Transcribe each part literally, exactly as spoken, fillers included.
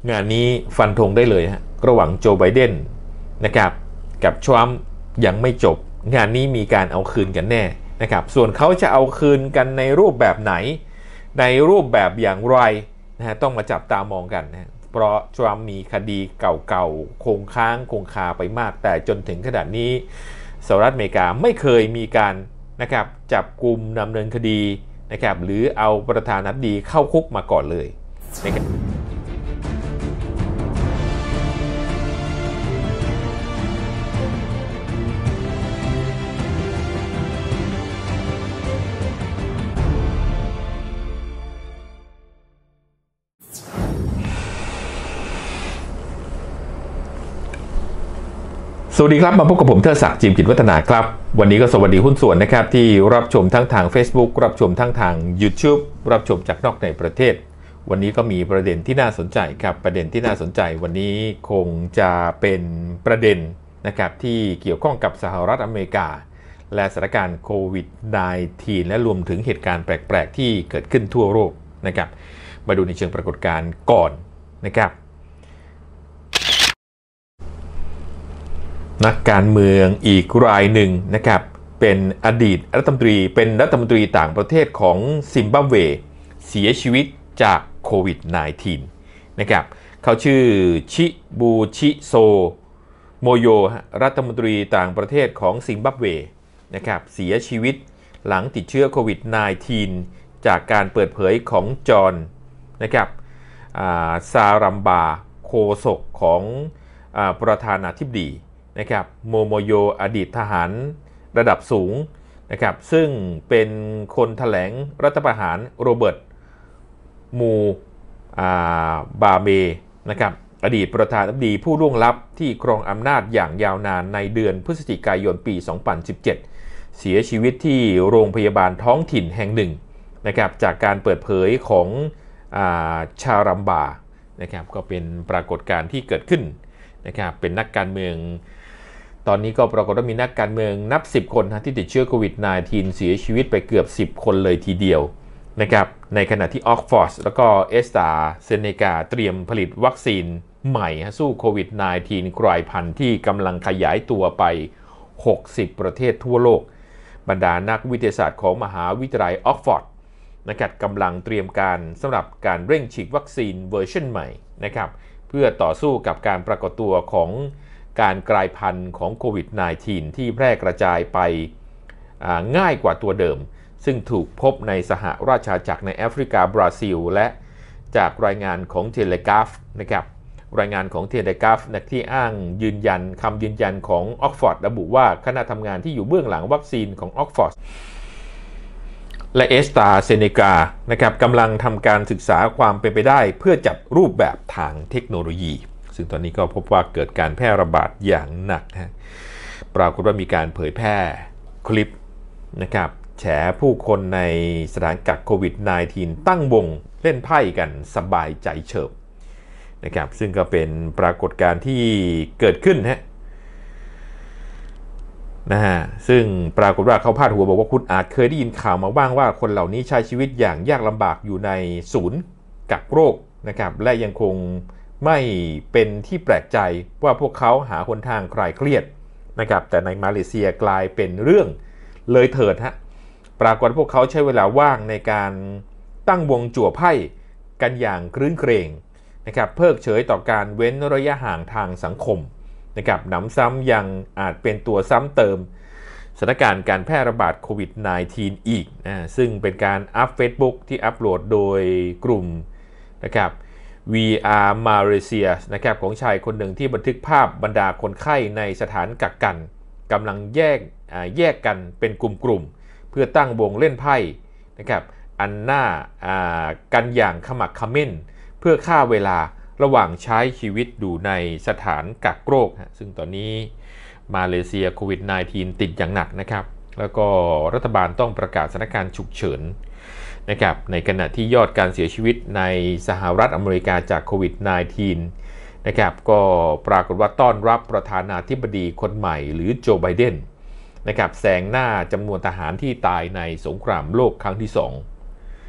งานนี้ฟันธงได้เลยฮะระหว่างโจไบเดนนะครับกับทรัมป์ยังไม่จบงานนี้มีการเอาคืนกันแน่นะครับส่วนเขาจะเอาคืนกันในรูปแบบไหนในรูปแบบอย่างไรนะฮะต้องมาจับตามองกันนะเพราะทรัมป์มีคดีเก่าๆคงค้างคงคาไปมากแต่จนถึงขนาดนี้สหรัฐอเมริกาไม่เคยมีการนะครับจับกุมดำเนินคดีนะครับหรือเอาประธานาธิบดีเข้าคุกมาก่อนเลยนะครับสวัสดีครับมาพบกับผมเทิดศักดิ์จิมกิจวัฒนาครับวันนี้ก็สวัสดีหุ้นส่วนนะครับที่รับชมทั้งทาง Facebook รับชมทั้งทาง YouTube รับชมจากนอกในประเทศวันนี้ก็มีประเด็นที่น่าสนใจครับประเด็นที่น่าสนใจวันนี้คงจะเป็นประเด็นนะครับที่เกี่ยวข้องกับสหรัฐอเมริกาและสถานการณ์โควิด สิบเก้า และรวมถึงเหตุการณ์แปลกๆที่เกิดขึ้นทั่วโลกนะครับมาดูในเชิงปรากฏการณ์ก่อนนะครับนักการเมืองอีกรายหนึ่งนะครับเป็นอดีตรัฐมนตรีเป็นรัฐมนตรีต่างประเทศของซิมบับเวเสียชีวิตจากโควิด สิบเก้า นะครับเขาชื่อชิบูชิโซโมโยรัฐมนตรีต่างประเทศของซิมบับเวนะครับเสียชีวิตหลังติดเชื้อโควิด สิบเก้า จากการเปิดเผยของจอห์นนะครับซารัมบาโฆษกของประธานาธิบดีนะครับโมโมโยอดีตทหารระดับสูงนะครับซึ่งเป็นคนแถลงรัฐประหารโรเบิร์ตมูบาเมนะครับอดีตประธานาธิบดีผู้ล่วงลับที่ครองอำนาจอย่างยาวนานในเดือนพฤศจิกายนปีสองพันสิบเจ็ดเสียชีวิตที่โรงพยาบาลท้องถิ่นแห่งหนึ่งนะครับจากการเปิดเผยของชารัมบานะครับก็เป็นปรากฏการณ์ที่เกิดขึ้นนะครับเป็นนักการเมืองตอนนี้ก็ปรากฏว่ามีนักการเมืองนับสิบคนที่ติดเชื้อโควิด สิบเก้า เสียชีวิตไปเกือบสิบคนเลยทีเดียวนะครับในขณะที่ออกฟอร์ดแล้วก็เอสตราเซเนกาเตรียมผลิตวัคซีนใหม่สู้โควิด สิบเก้า กลายพันธุ์ที่กำลังขยายตัวไปหกสิบประเทศทั่วโลกบรรดานักวิทยาศาสตร์ของมหาวิทยาลัยออกฟอร์ดนะครับกำลังเตรียมการสำหรับการเร่งฉีดวัคซีนเวอร์ชันใหม่นะครับเพื่อต่อสู้กับการปรากฏตัวของการกลายพันธุ์ของโควิด สิบเก้า ที่แพร่กระจายไปง่ายกว่าตัวเดิมซึ่งถูกพบในสหราชอาณาจักรในแอฟริกาบราซิลและจากรายงานของเทเลกราฟนะครับรายงานของเทเลกราฟที่อ้างยืนยันคำยืนยันของออกฟอร์ดระบุว่าคณะทำงานที่อยู่เบื้องหลังวัคซีนของออกฟอร์ดและเอสตราเซเนกานะครับกำลังทำการศึกษาความเป็นไปได้เพื่อจัดรูปแบบทางเทคโนโลยีซึ่งตอนนี้ก็พบว่าเกิดการแพร่ระบาดอย่างหนักนะปรากฏว่ามีการเผยแพร่คลิปนะครับแฉผู้คนในสถานกักโควิด สิบเก้า ตั้งวงเล่นไพ่กันสบายใจเฉิบนะครับซึ่งก็เป็นปรากฏการณ์ที่เกิดขึ้นฮะนะฮะซึ่งปรากฏว่าเขาพาดหัวบอกว่าคุณอาจเคยได้ยินข่าวมาบ้างว่าคนเหล่านี้ใช้ชีวิตอย่างยากลำบากอยู่ในศูนย์กักโรคนะครับและยังคงไม่เป็นที่แปลกใจว่าพวกเขาหาหนทางคลายเครียดนะครับแต่ในมาเลเซียกลายเป็นเรื่องเลยเถิดฮะปรากฏพวกเขาใช้เวลาว่างในการตั้งวงจั่วไพ่กันอย่างครื้นเครงนะครับเพิกเฉยต่อการเว้นระยะห่างทางสังคมนะครับหนำซ้ำยังอาจเป็นตัวซ้ำเติมสถานการณ์การแพร่ระบาดโควิด สิบเก้า อีกนะซึ่งเป็นการอัพ Facebook ที่อัพโหลดโดยกลุ่มนะครับ วี อาร์ Malaysia นะครับของชายคนหนึ่งที่บันทึกภาพบรรดาคนไข้ในสถานกักกันกำลังแยกแยกกันเป็นกลุ่มๆเพื่อตั้งวงเล่นไพ่นะครับอันหน้ากันอย่างขมักเขม้นเพื่อฆ่าเวลาระหว่างใช้ชีวิตอยู่ในสถานกักโรคซึ่งตอนนี้มาเลเซียโควิด สิบเก้า ติดอย่างหนักนะครับแล้วก็รัฐบาลต้องประกาศสถานการณ์ฉุกเฉินนะครับในขณะที่ยอดการเสียชีวิตในสหรัฐอเมริกาจากโควิด สิบเก้า นะครับก็ปรากฏว่าต้อนรับประธานาธิบดีคนใหม่หรือโจไบเดนนะครับแซงหน้าจำนวนทหารที่ตายในสงครามโลกครั้งที่สอง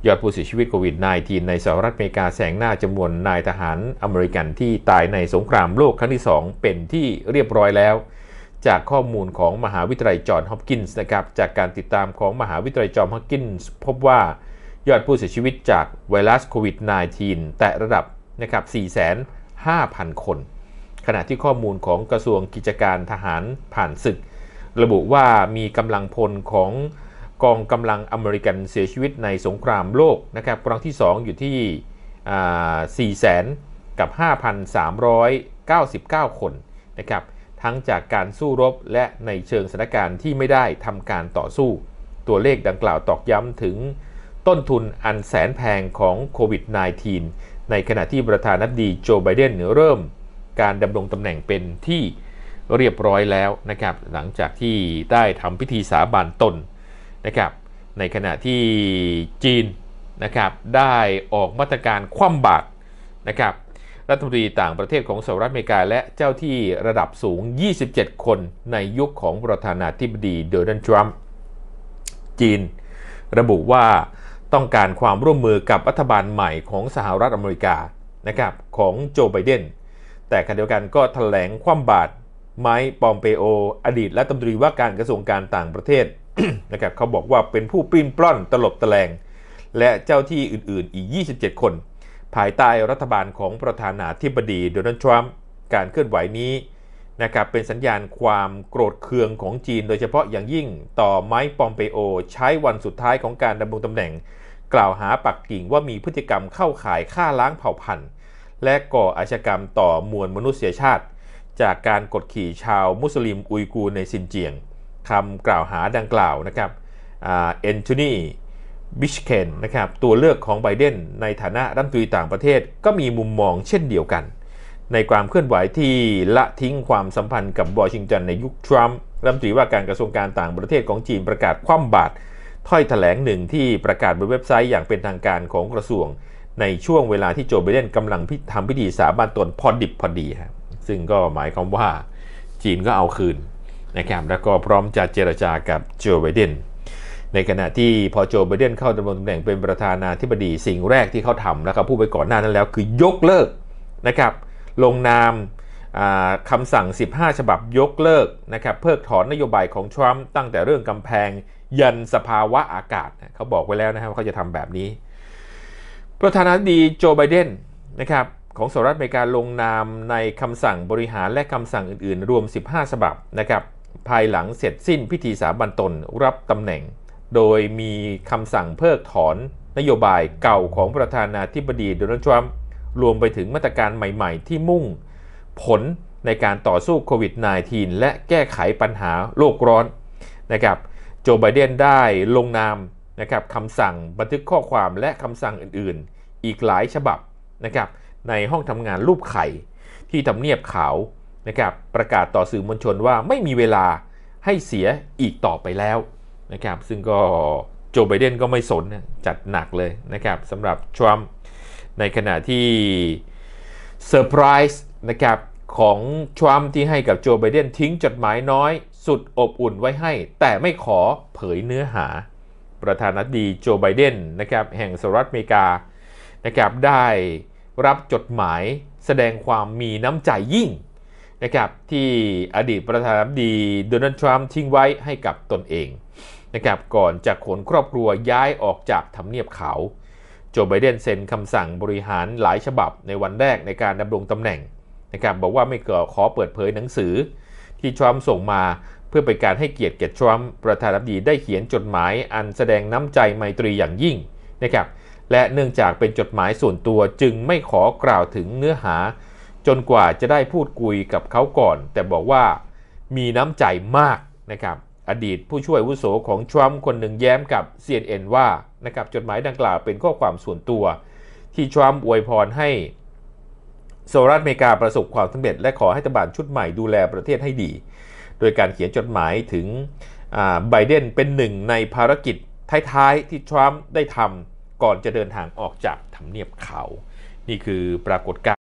ยอดผู้เสียชีวิตโควิด สิบเก้า ในสหรัฐอเมริกาแซงหน้าจำนวนนายทหารอเมริกันที่ตายในสงครามโลกครั้งที่สองเป็นที่เรียบร้อยแล้วจากข้อมูลของมหาวิทยาลัยจอห์นฮอปกินส์นะครับจากการติดตามของมหาวิทยาลัยจอห์นฮอปกินส์พบว่ายอดผู้เสียชีวิตจากไวรัสโควิด สิบเก้า แตะระดับนะครับ สี่แสนห้าพัน คนขณะที่ข้อมูลของกระทรวงกิจการทหารผ่านศึกระบุว่ามีกำลังพลของกองกำลังอเมริกันเสียชีวิตในสงครามโลกนะครับครั้งที่สองอยู่ที่สี่แสนกับ ห้าพันสามร้อยเก้าสิบเก้า คนนะครับทั้งจากการสู้รบและในเชิงสถานการณ์ที่ไม่ได้ทำการต่อสู้ตัวเลขดังกล่าวตอกย้ำถึงต้นทุนอันแสนแพงของโควิด สิบเก้า ในขณะที่ประธานาธิบดีโจไบเดนเริ่มการดำรงตำแหน่งเป็นที่เรียบร้อยแล้วนะครับหลังจากที่ได้ทำพิธีสาบานตนนะครับในขณะที่จีนนะครับได้ออกมาตรการคว่ำบาตรนะครับรัฐมนตรีต่างประเทศของสหรัฐอเมริกาและเจ้าที่ระดับสูงยี่สิบเจ็ดคนในยุคของประธานาธิบดีโดนัลด์ทรัมป์จีนระบุว่าต้องการความร่วมมือกับรัฐบาลใหม่ของสหรัฐอเมริกานะครับของโจไบเดนแต่ขณะเดียวกันก็แถลงคว่ำบาตรไมค์ปอมเปโออดีตรัฐมนตรีว่าการกระทรวงการต่างประเทศ นะครับเขาบอกว่าเป็นผู้ปลิ้นปล้อนตลบตะแลงและเจ้าที่อื่นๆอีกยี่สิบเจ็ดคนภายใต้รัฐบาลของประธานาธิบดีโดนัลด์ทรัมป์การเคลื่อนไหวนี้นะครับเป็นสัญญาณความโกรธเคืองของจีนโดยเฉพาะอย่างยิ่งต่อไมค์ปอมเปโอใช้วันสุดท้ายของการดำรงตำแหน่งกล่าวหาปักกิ่งว่ามีพฤติกรรมเข้าข่ายฆ่าล้างเผ่าพันธุ์และก่ออาชญากรรมต่อมวลมนุษยชาติจากการกดขี่ชาวมุสลิมอุยกูร์ในซินเจียงคำกล่าวหาดังกล่าวนะครับเอนโทนีบิชเคนนะครับตัวเลือกของไบเดนในฐานะรัฐมนตรีต่างประเทศก็มีมุมมองเช่นเดียวกันในความเคลื่อนไหวที่ละทิ้งความสัมพันธ์กับวอชิงตันในยุคทรัมป์รัฐมนตรีว่าการกระทรวงการต่างประเทศของจีนประกาศคว่ำบาตรถ้อยแถลงหนึ่งที่ประกาศบนเว็บไซต์อย่างเป็นทางการของกระทรวงในช่วงเวลาที่โจไบเดนกำลังทำพิธีสาบานตนพอดิบพอดีครับซึ่งก็หมายความว่าจีนก็เอาคืนนะครับแล้วก็พร้อมจะเจรจากับโจไบเดนในขณะที่พอโจไบเดนเข้าดำรงตำแหน่งเป็นประธานาธิบดีสิ่งแรกที่เขาทำแล้วก็พูดไปก่อนหน้านั้นแล้วคือยกเลิกนะครับลงนามคำสั่งสิบห้าฉบับยกเลิกนะครับเพิกถอนนโยบายของทรัมป์ตั้งแต่เรื่องกำแพงยันสภาวะอากาศเขาบอกไว้แล้วนะครับว่าเขาจะทำแบบนี้ประธานาธิบดีโจไบเดนนะครับของสหรัฐอเมริกาลงนามในคำสั่งบริหารและคำสั่งอื่นๆรวมสิบห้าฉบับนะครับภายหลังเสร็จสิ้นพิธีสาบานตนรับตำแหน่งโดยมีคำสั่งเพิกถอนนโยบายเก่าของประธานาธิบดีโดนัลด์ทรัมป์รวมไปถึงมาตรการใหม่ๆที่มุ่งผลในการต่อสู้โควิด สิบเก้า และแก้ไขปัญหาโลกร้อนนะครับโจไบเดนได้ลงนามนะครับคำสั่งบันทึกข้อความและคำสั่งอื่นๆอีกหลายฉบับนะครับในห้องทำงานรูปไข่ที่ทำเนียบขาวนะครับประกาศต่อสื่อมวลชนว่าไม่มีเวลาให้เสียอีกต่อไปแล้วนะครับซึ่งก็โจไบเดนก็ไม่สนจัดหนักเลยนะครับสำหรับทรัมป์ในขณะที่เซอร์ไพรส์นะครับของทรัมป์ที่ให้กับโจไบเดนทิ้งจดหมายน้อยสุดอบอุ่นไว้ให้แต่ไม่ขอเผยเนื้อหาประธานาธิบดีโจไบเดนนะครับแห่งสหรัฐอเมริกานะครับได้รับจดหมายแสดงความมีน้ำใจยิ่งนะครับที่อดีตประธานาธิบดีโดนัลด์ทรัมป์ทิ้งไว้ให้กับตนเองนะครับก่อนจะขนครอบครัวย้ายออกจากทำเนียบขาวโจไบเดนเซ็นคำสั่งบริหารหลายฉบับในวันแรกในการดำรงตำแหน่งนะครับบอกว่าไม่ขอเปิดเผยหนังสือที่ทรัมป์ส่งมาเพื่อเป็นการให้เกียรติแก่ทรัมป์ประธานาธิบดีได้เขียนจดหมายอันแสดงน้ำใจไมตรีอย่างยิ่งนะครับและเนื่องจากเป็นจดหมายส่วนตัวจึงไม่ขอกล่าวถึงเนื้อหาจนกว่าจะได้พูดคุยกับเขาก่อนแต่บอกว่ามีน้ำใจมากนะครับอดีตผู้ช่วยอาวุโสของทรัมป์คนหนึ่งแย้มกับ ซี เอ็น เอ็น ว่านะครับจดหมายดังกล่าวเป็นข้อความส่วนตัวที่ทรัมป์อวยพรให้สหรัฐอเมริกาประสบความสำเร็จและขอให้รัฐบาลชุดใหม่ดูแลประเทศให้ดีโดยการเขียนจดหมายถึงไบเดนเป็นหนึ่งในภารกิจท้ายๆที่ทรัมป์ได้ทำก่อนจะเดินทางออกจากทำเนียบขาวนี่คือปรากฏการณ์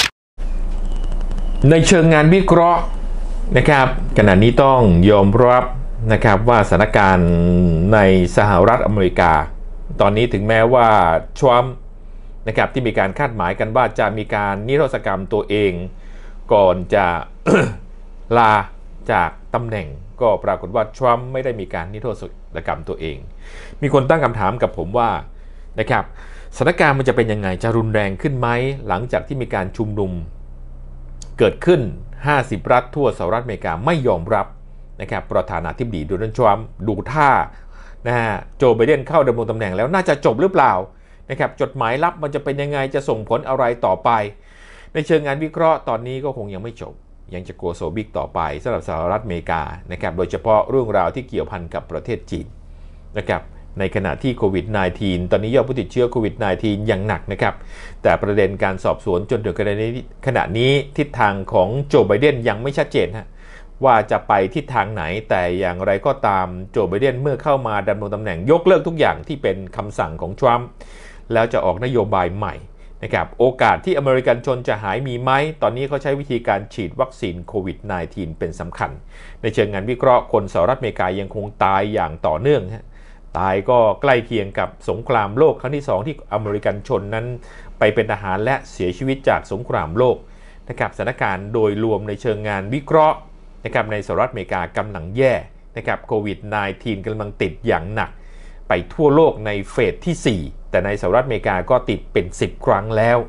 ในเชิงงานวิเคราะห์นะครับขณะนี้ต้องยอมรับนะครับว่าสถานการณ์ในสหรัฐอเมริกาตอนนี้ถึงแม้ว่าทรัมป์นะครับที่มีการคาดหมายกันว่าจะมีการนิรโทษกรรมตัวเองก่อนจะ ลาจากตำแหน่งก็ปรากฏว่าทรัมป์ไม่ได้มีการนิรโทษกรรมตัวเองมีคนตั้งคำถามกับผมว่านะครับสถานการณ์มันจะเป็นยังไงจะรุนแรงขึ้นไหมหลังจากที่มีการชุมนุมเกิดขึ้นห้าสิบรัฐทั่วสหรัฐอเมริกาไม่ยอมรับนะครับประธานาธิบดีโดนัลด์ทรัมป์ดูท่านะฮะโจไบเดนเข้าดำรงตำแหน่งแล้วน่าจะจบหรือเปล่านะครับจดหมายลับมันจะเป็นยังไงจะส่งผลอะไรต่อไปในเชิงงานวิเคราะห์ตอนนี้ก็คงยังไม่จบยังจะโกโซบิกต่อไปสำหรับสหรัฐอเมริกานะครับโดยเฉพาะเรื่องราวที่เกี่ยวพันกับประเทศจีนนะครับในขณะที่โควิด สิบเก้า ตอนนี้ยอดผู้ติดเชื้อโควิด สิบเก้า ยังหนักนะครับแต่ประเด็นการสอบสวนจนถึงขณะนี้ขณะนี้ทิศทางของโจไบเดนยังไม่ชัดเจนฮะว่าจะไปทิศทางไหนแต่อย่างไรก็ตามโจไบเดนเมื่อเข้ามาดำรงตำแหน่งยกเลิกทุกอย่างที่เป็นคำสั่งของทรัมป์แล้วจะออกนโยบายใหม่นะครับโอกาสที่อเมริกันชนจะหายมีไหมตอนนี้เขาใช้วิธีการฉีดวัคซีนโควิด สิบเก้า เป็นสำคัญในเชิงงานวิเคราะห์คนสหรัฐอเมริกายังคงตายอย่างต่อเนื่องฮะตายก็ใกล้เคียงกับสงครามโลกครั้งที่สองที่อเมริกันชนนั้นไปเป็นทหารและเสียชีวิตจากสงครามโลกนะครับสถานการณ์โดยรวมในเชิงงานวิเคราะห์นะครับในสหรัฐอเมริกากำลังแย่นะครับโควิด สิบเก้า กำลังติดอย่างหนักไปทั่วโลกในเฟสที่สี่แต่ในสหรัฐอเมริกาก็ติดเป็นสิบครั้งแล้ว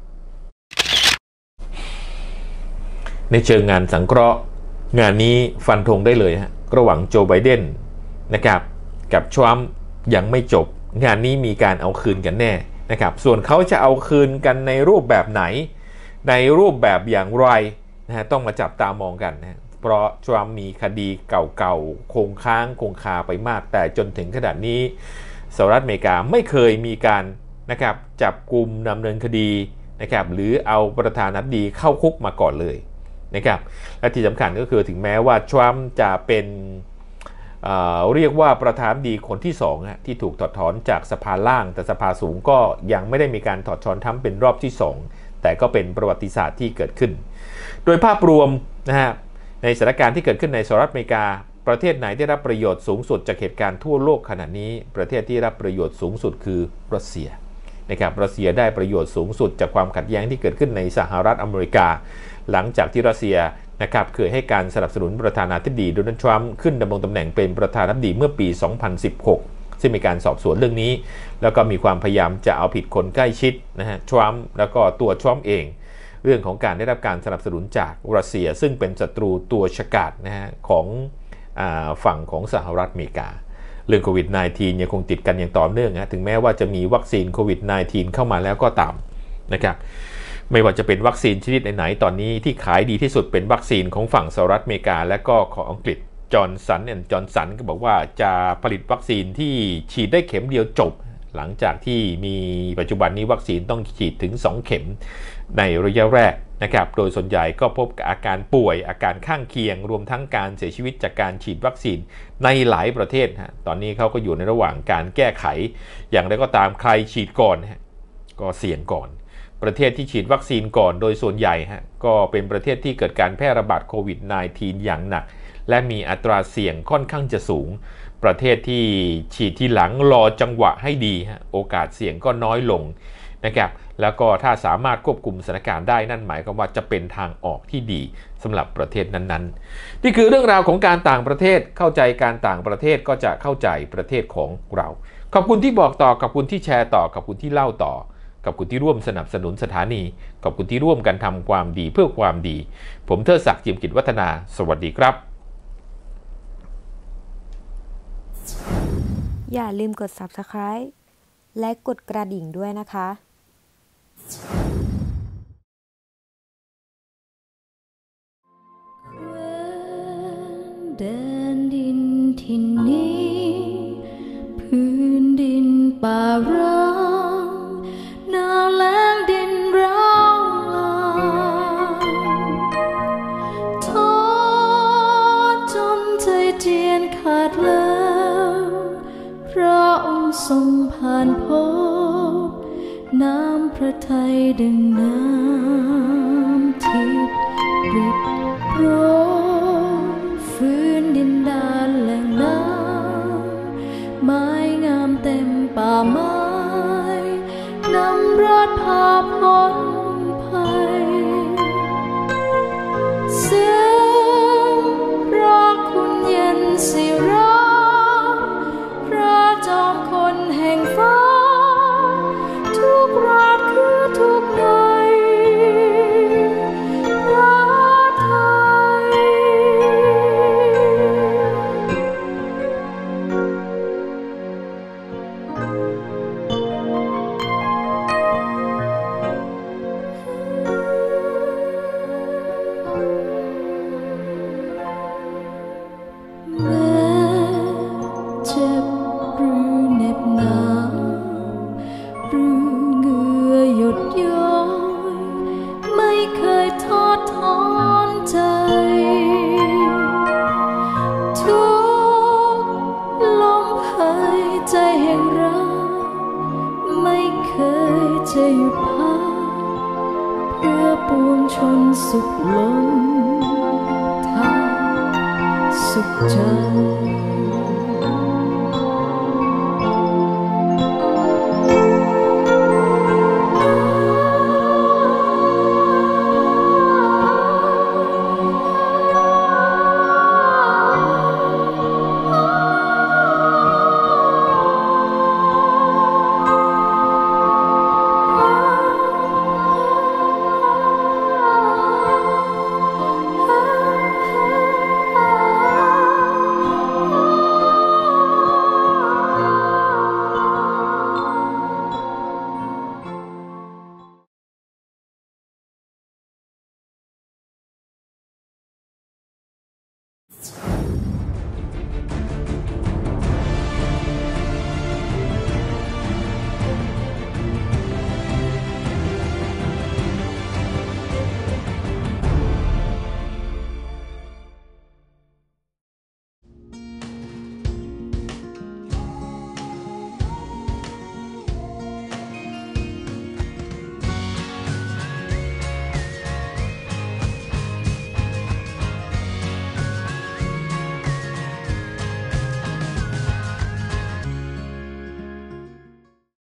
ในเชิงงานสังเคราะห์งานนี้ฟันธงได้เลยฮะระหว่างโจไบเดนนะครับกับทรัมป์ยังไม่จบงานนี้มีการเอาคืนกันแน่นะครับส่วนเขาจะเอาคืนกันในรูปแบบไหนในรูปแบบอย่างไรนะฮะต้องมาจับตามองกันนะเพราะทรัมป์มีคดีเก่าๆคงค้างคงคาไปมากแต่จนถึงขนาดนี้สหรัฐอเมริกาไม่เคยมีการนะครับจับกุมดำเนินคดีนะครับหรือเอาประธานาธิบดีเข้าคุกมาก่อนเลยนะครับและที่สำคัญก็คือถึงแม้ว่าทรัมป์จะเป็นเอ่อเรียกว่าประธานาธิบดีคนที่สองฮะที่ถูกถอดถอนจากสภาล่างแต่สภาสูงก็ยังไม่ได้มีการถอดถอนทรัมป์เป็นรอบที่สองแต่ก็เป็นประวัติศาสตร์ที่เกิดขึ้นโดยภาพรวมนะฮะในสถานการณ์ที่เกิดขึ้นในสหรัฐอเมริกาประเทศไหนได้รับประโยชน์สูงสุดจากเหตุการณ์ทั่วโลกขณะนี้ประเทศที่รับประโยชน์สูงสุดคือรัสเซียนะครับรัสเซียได้ประโยชน์สูงสุดจากความขัดแย้งที่เกิดขึ้นในสหรัฐอเมริกาหลังจากที่รัสเซียนะครับเคยให้การสนับสนุนประธานาธิบดีโดนัลด์ทรัมป์ขึ้นดำรงตำแหน่งเป็นประธานาธิบดีเมื่อปี สองพันสิบหก ซึ่งมีการสอบสวนเรื่องนี้แล้วก็มีความพยายามจะเอาผิดคนใกล้ชิดนะฮะทรัมป์แล้วก็ตัวทรัมป์เองเรื่องของการได้รับการสนับสนุนจากรัสเซียซึ่งเป็นศัตรูตัวฉกาจนะฮะของอ่าฝั่งของสหรัฐอเมริกาเรื่องโควิด สิบเก้า ยังคงติดกันอย่างต่อเนื่องนะถึงแม้ว่าจะมีวัคซีนโควิด สิบเก้า เข้ามาแล้วก็ตามนะครับไม่ว่าจะเป็นวัคซีนชนิดไหนๆตอนนี้ที่ขายดีที่สุดเป็นวัคซีนของฝั่งสหรัฐอเมริกาและก็ของอังกฤษจอห์นสันแอนด์จอห์นสันก็บอกว่าจะผลิตวัคซีนที่ฉีดได้เข็มเดียวจบหลังจากที่มีปัจจุบันนี้วัคซีนต้องฉีดถึงสองเข็มในระยะแรกนะครับโดยส่วนใหญ่ก็พบอาการป่วยอาการข้างเคียงรวมทั้งการเสียชีวิตจากการฉีดวัคซีนในหลายประเทศฮะตอนนี้เขาก็อยู่ในระหว่างการแก้ไขอย่างไรก็ตามใครฉีดก่อนฮะก็เสี่ยงก่อนประเทศที่ฉีดวัคซีนก่อนโดยส่วนใหญ่ฮะก็เป็นประเทศที่เกิดการแพร่ระบาดโควิด สิบเก้า อย่างหนักและมีอัตราเสี่ยงค่อนข้างจะสูงประเทศที่ฉีดที่หลังรอจังหวะให้ดีฮะโอกาสเสี่ยงก็น้อยลงนะครับแล้วก็ถ้าสามารถควบคุมสถานการณ์ได้นั่นหมายความว่าจะเป็นทางออกที่ดีสำหรับประเทศนั้นๆนี่คือเรื่องราวของการต่างประเทศเข้าใจการต่างประเทศก็จะเข้าใจประเทศของเราขอบคุณที่บอกต่อขอบคุณที่แชร์ต่อขอบคุณที่เล่าต่อขอบคุณที่ร่วมสนับสนุนสถานีขอบคุณที่ร่วมกันทำความดีเพื่อความดีผมเทิดศักดิ์ จิมกิจวัฒนาสวัสดีครับอย่าลืมกด ซับสไครบ์ และกดกระดิ่งด้วยนะคะแดนดินที่นี้พื้นดินป่าร้างหนาวแล้งดินร้างลางท้อจนใจเจียนขาดแล้วพระองค์ทรงผ่านพบน้ำพระทัยดังน้ำทิพย์ริบโปรยฟื้นดินดานแหล่งน้ำไม้งามเต็มป่าไม้ปวงชนสุขล้นทางสุขใจ